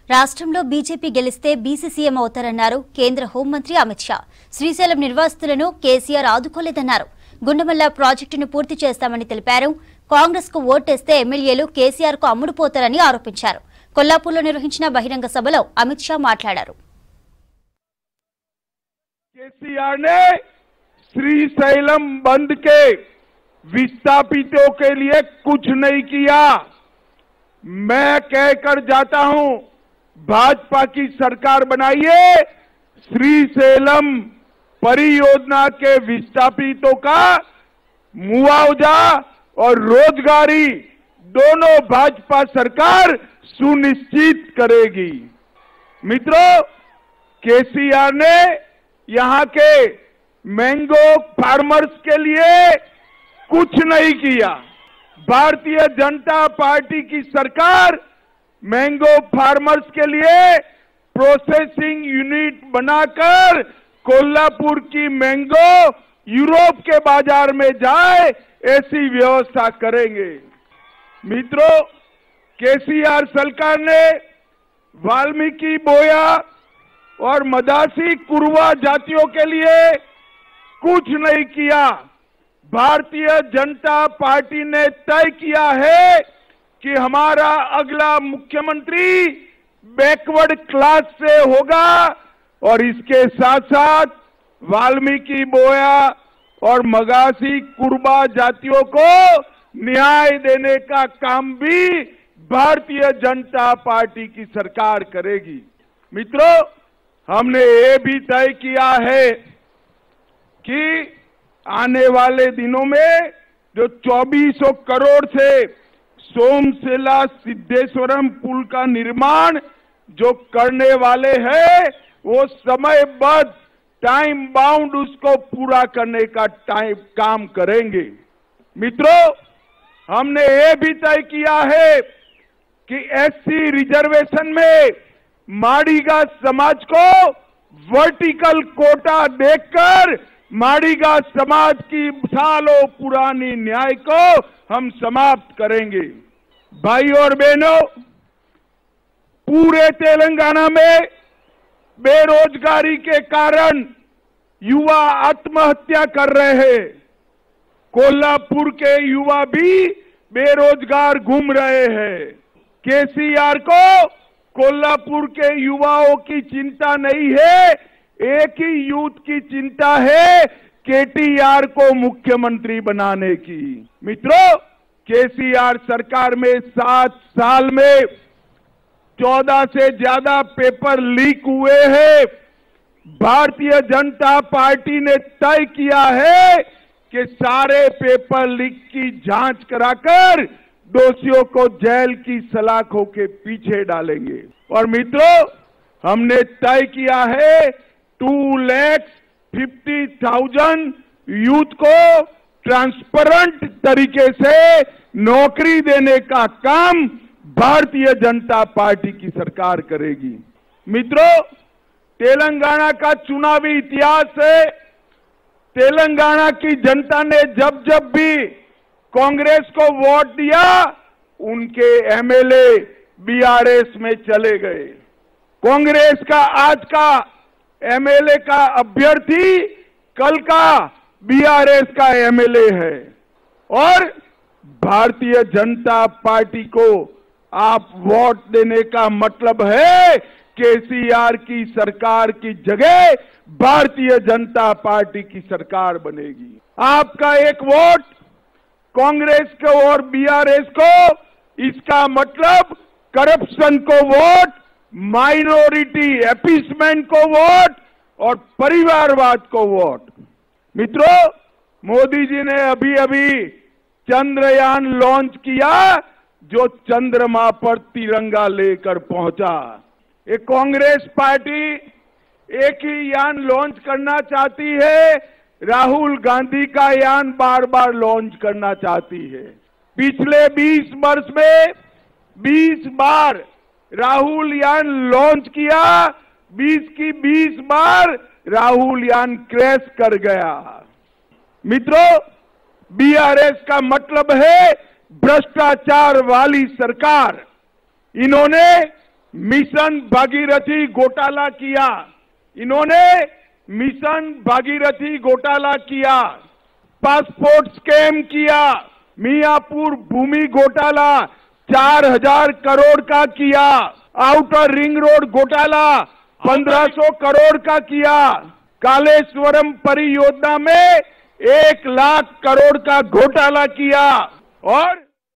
రాష్ట్రంలో బీజేపీ గెలిస్తే BC CM అవుతారన్నారు కేంద్ర హోంమంత్రి అమిత్ షా. శ్రీశైలం నిర్వాసితులను కేసీఆర్ ఆదుకోలేదన్నారు. గుండమల్ల ప్రాజెక్టును పూర్తి చేస్తామని తెలిపారు. కాంగ్రెస్ కు ఓటేస్తే ఎమ్మెల్యేలు కేసీఆర్ కు అమ్ముడుపోతారని ఆరోపించారు. కొల్లాపూర్లో నిర్వహించిన బహిరంగ సభలో అమిత్ షా మాట్లాడారు. केसीआर ने श्रीशैलम बंद के विस्थापितों के लिए कुछ नहीं किया। मैं कहकर जाता हूं, भाजपा की सरकार बनाइए, श्रीशैलम परियोजना के विस्थापितों का मुआवजा और रोजगारी दोनों भाजपा सरकार सुनिश्चित करेगी। मित्रों, केसीआर ने यहां के मैंगो फार्मर्स के लिए कुछ नहीं किया। भारतीय जनता पार्टी की सरकार मैंगो फार्मर्स के लिए प्रोसेसिंग यूनिट बनाकर कोल्हापुर की मैंगो यूरोप के बाजार में जाए ऐसी व्यवस्था करेंगे। मित्रों, केसीआर सरकार ने वाल्मीकि बोया और मदासी कुरवा जातियों के लिए कुछ नहीं किया। भारतीय जनता पार्टी ने तय किया है कि हमारा अगला मुख्यमंत्री बैकवर्ड क्लास से होगा और इसके साथ साथ वाल्मीकि बोया और मगासी कुरबा जातियों को न्याय देने का काम भी भारतीय जनता पार्टी की सरकार करेगी। मित्रों, हमने ये भी तय किया है कि आने वाले दिनों में जो 2400 करोड़ से सोमशिला सिद्धेश्वरम पुल का निर्माण जो करने वाले हैं, वो समयबद्ध टाइम बाउंड उसको पूरा करने का काम करेंगे। मित्रों, हमने ये भी तय किया है कि एससी रिजर्वेशन में माड़ीगा समाज को वर्टिकल कोटा देकर माड़ीगा समाज की सालों पुरानी न्याय को हम समाप्त करेंगे। भाई और बहनों, पूरे तेलंगाना में बेरोजगारी के कारण युवा आत्महत्या कर रहे हैं। कोल्हापुर के युवा भी बेरोजगार घूम रहे हैं। केसीआर को कोल्हापुर के युवाओं की चिंता नहीं है, एक ही यूथ की चिंता है, केटीआर को मुख्यमंत्री बनाने की। मित्रों, केसीआर सरकार में 7 साल में 14 से ज्यादा पेपर लीक हुए हैं। भारतीय जनता पार्टी ने तय किया है कि सारे पेपर लीक की जांच कराकर दोषियों को जेल की सलाखों के पीछे डालेंगे। और मित्रों, हमने तय किया है 2,50,000 यूथ को ट्रांसपेरेंट तरीके से नौकरी देने का काम भारतीय जनता पार्टी की सरकार करेगी। मित्रों, तेलंगाना का चुनावी इतिहास है। तेलंगाना की जनता ने जब जब भी कांग्रेस को वोट दिया, उनके एमएलए बीआरएस में चले गए। कांग्रेस का आज का एमएलए का अभ्यर्थी कल का बीआरएस का एमएलए है। और भारतीय जनता पार्टी को आप वोट देने का मतलब है केसीआर की सरकार की जगह भारतीय जनता पार्टी की सरकार बनेगी। आपका एक वोट कांग्रेस को और बीआरएस को, इसका मतलब करप्शन को वोट, माइनॉरिटी एपीसमेंट को वोट और परिवारवाद को वोट। मित्रों, मोदी जी ने अभी अभी चंद्रयान लॉन्च किया, जो चंद्रमा पर तिरंगा लेकर पहुंचा। ये कांग्रेस पार्टी एक ही यान लॉन्च करना चाहती है, राहुल गांधी का यान बार बार लॉन्च करना चाहती है। पिछले 20 वर्ष में 20 बार राहुल यान लॉन्च किया, 20 की 20 बार राहुल यान क्रैश कर गया। मित्रों, बीआरएस का मतलब है भ्रष्टाचार वाली सरकार। इन्होंने मिशन भागीरथी घोटाला किया, इन्होंने मिशन भागीरथी घोटाला किया, पासपोर्ट स्कैम किया, मियापुर भूमि घोटाला 4000 करोड़ का किया, आउटर रिंग रोड घोटाला 1500 करोड़ का किया, कालेश्वरम परियोजना में 1 लाख करोड़ का घोटाला किया और